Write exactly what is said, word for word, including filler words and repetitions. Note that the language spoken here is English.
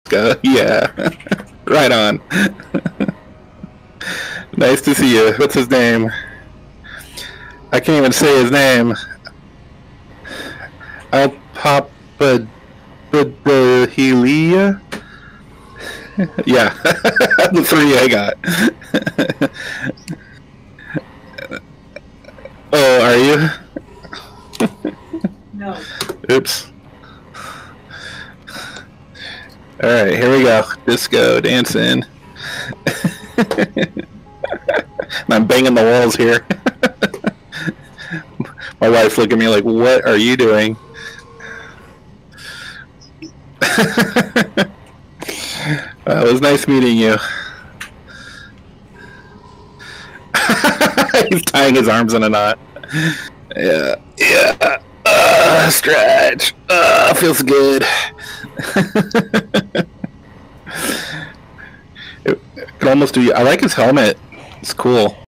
Go. Yeah. Right on. Nice to see you. What's his name? I can't even say his name. I'll pop a the Helia. Yeah, the three I got. Oh, are you? No. Oops. All right, here we go. Disco dancing. And I'm banging the walls here. My wife looked at me like, "What are you doing?" Well, it was nice meeting you. He's tying his arms in a knot. Yeah, yeah. Uh, stretch. Uh, feels good. It could almost do. I like his helmet. It's cool.